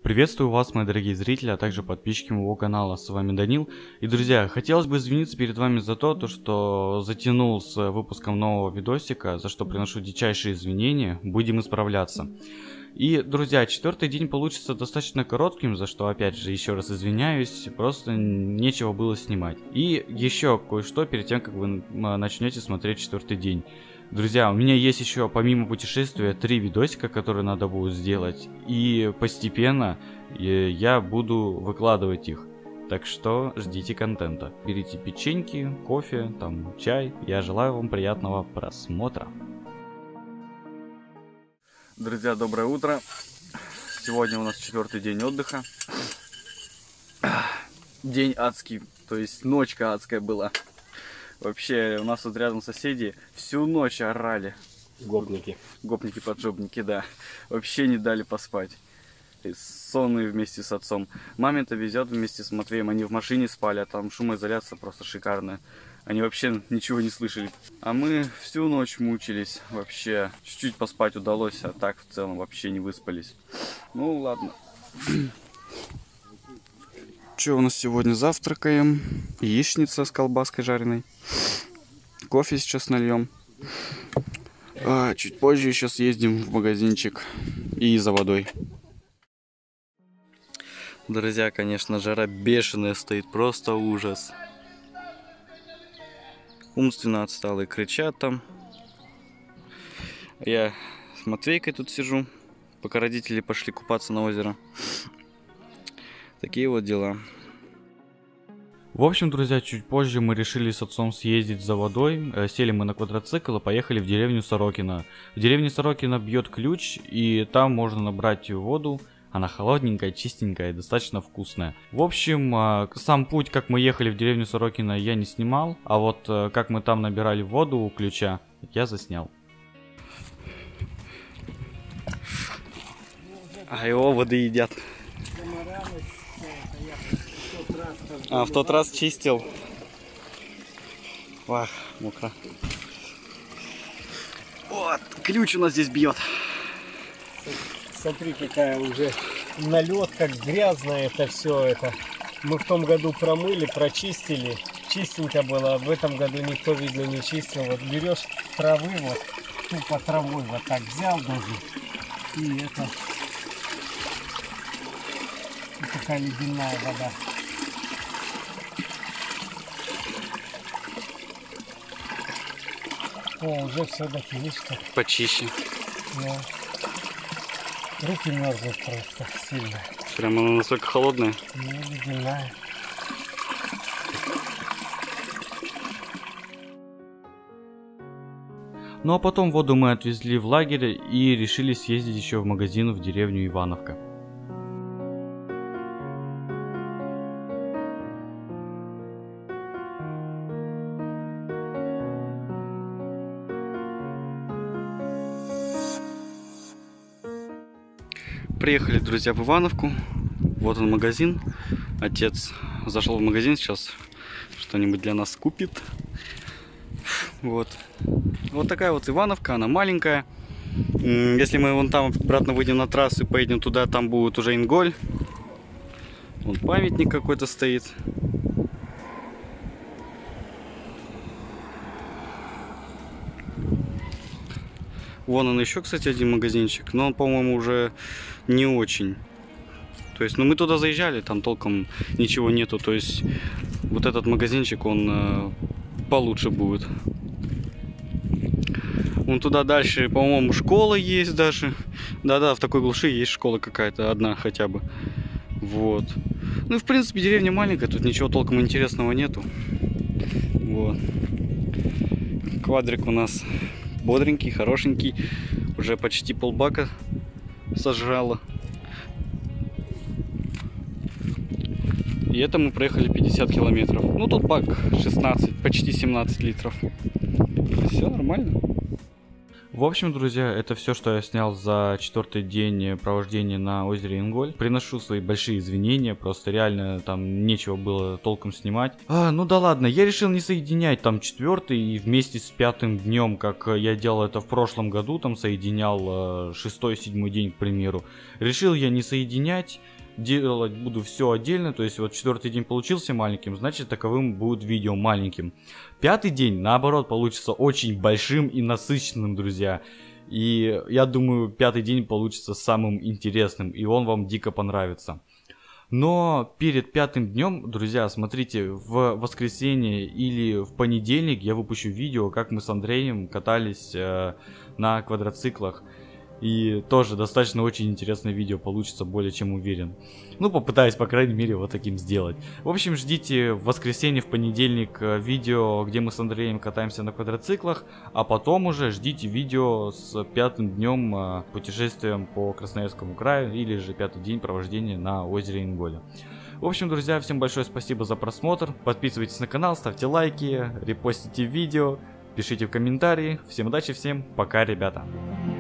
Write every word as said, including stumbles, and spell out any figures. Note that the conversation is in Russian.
Приветствую вас, мои дорогие зрители, а также подписчики моего канала. С вами Данил. И, друзья, хотелось бы извиниться перед вами за то, то, что затянул с выпуском нового видосика, за что приношу дичайшие извинения. Будем исправляться. И, друзья, четвертый день получится достаточно коротким, за что, опять же, еще раз извиняюсь, просто нечего было снимать. И еще кое-что перед тем, как вы начнете смотреть четвертый день. Друзья, у меня есть еще, помимо путешествия, три видосика, которые надо будет сделать. И постепенно я буду выкладывать их. Так что ждите контента. Берите печеньки, кофе, там, чай. Я желаю вам приятного просмотра. Друзья, доброе утро. Сегодня у нас четвертый день отдыха. День адский, то есть ночка адская была. Вообще, у нас тут рядом соседи всю ночь орали. Гопники. Гопники-поджопники, да. Вообще не дали поспать. Сонные вместе с отцом. Маме-то везет вместе с Матвеем. Они в машине спали, а там шумоизоляция просто шикарная. Они вообще ничего не слышали. А мы всю ночь мучились. Вообще, чуть-чуть поспать удалось, а так в целом вообще не выспались. Ну, ладно. Что у нас сегодня завтракаем? Яичница с колбаской жареной. Кофе сейчас нальем. А, чуть позже еще съездим в магазинчик и за водой. Друзья, конечно, жара бешеная стоит, просто ужас. Умственно отсталые кричат там. Я с Матвейкой тут сижу, пока родители пошли купаться на озеро. Такие вот дела. В общем, друзья, чуть позже мы решили с отцом съездить за водой. Сели мы на квадроцикл и поехали в деревню Сорокино. В деревне Сорокино бьет ключ, и там можно набрать воду. Она холодненькая, чистенькая и достаточно вкусная. В общем, сам путь, как мы ехали в деревню Сорокино, я не снимал. А вот как мы там набирали воду у ключа, я заснял. А его воды едят. А, в тот раз чистил. Вах, мокро. Вот, ключ у нас здесь бьет. Смотри, какая уже налет, как грязное это все это. Мы в том году промыли, прочистили. Чистенько было, а в этом году никто, видно, не чистил. Вот берешь травы, вот, тупо травой вот так взял даже. И это... И такая ледяная вода. О, уже все-таки, видишь, как... Почище. Да. Руки мерзнут просто сильно. Прямо она настолько холодная. Ну, ледяная. Ну а потом воду мы отвезли в лагерь и решили съездить еще в магазин в деревню Ивановка. Приехали, друзья, в Ивановку. Вот он магазин. Отец зашел в магазин, сейчас что-нибудь для нас купит. Вот. Вот такая вот Ивановка, она маленькая. Если мы вон там обратно выйдем на трассу и поедем туда, там будет уже Инголь. Вон памятник какой-то стоит. Вон он еще, кстати, один магазинчик, но он, по-моему, уже не очень. То есть, ну мы туда заезжали, там толком ничего нету. То есть, вот этот магазинчик, он э, получше будет. Вон туда дальше, по-моему, школа есть даже. Да-да, в такой глуши есть школа какая-то, одна хотя бы. Вот. Ну и, в принципе, деревня маленькая, тут ничего толком интересного нету. Вот. Квадрик у нас... бодренький, хорошенький, уже почти полбака сожрало. И это мы проехали пятьдесят километров. Ну тут бак шестнадцать, почти семнадцать литров. Все нормально. В общем, друзья, это все, что я снял за четвертый день провождения на озере Инголь. Приношу свои большие извинения, просто реально там нечего было толком снимать. А, ну да ладно, я решил не соединять там четвертый и вместе с пятым днем, как я делал это в прошлом году, там соединял шестой, седьмой день, к примеру. Решил я не соединять. Делать буду все отдельно, то есть вот четвертый день получился маленьким, значит таковым будет видео маленьким. Пятый день, наоборот, получится очень большим и насыщенным, друзья. И я думаю, пятый день получится самым интересным, и он вам дико понравится. Но перед пятым днем, друзья, смотрите, в воскресенье или в понедельник я выпущу видео, как мы с Андреем катались э, на квадроциклах. И тоже достаточно очень интересное видео получится, более чем уверен. Ну, попытаюсь, по крайней мере, вот таким сделать. В общем, ждите в воскресенье, в понедельник видео, где мы с Андреем катаемся на квадроциклах. А потом уже ждите видео с пятым днем путешествием по Красноярскому краю. Или же пятый день провождения на озере Инголе. В общем, друзья, всем большое спасибо за просмотр. Подписывайтесь на канал, ставьте лайки, репостите видео, пишите в комментарии. Всем удачи, всем пока, ребята.